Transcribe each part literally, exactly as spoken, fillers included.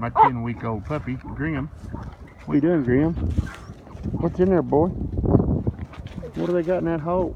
my ten week old puppy, Grim. What you doing, Grim? What's in there, boy? What do they got in that hole?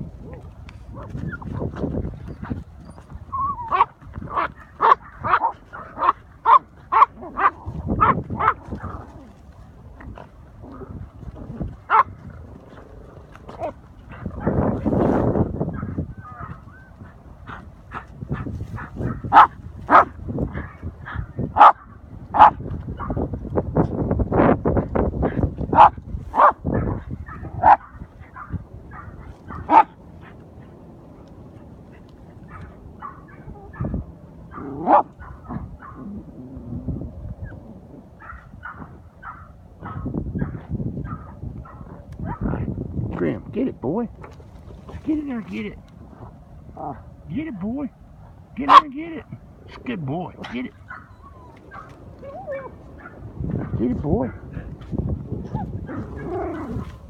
Grim, get it, boy. Get in there, get it. Get it, boy. Get in there and get it. It's a good boy. Get it. Get it, boy.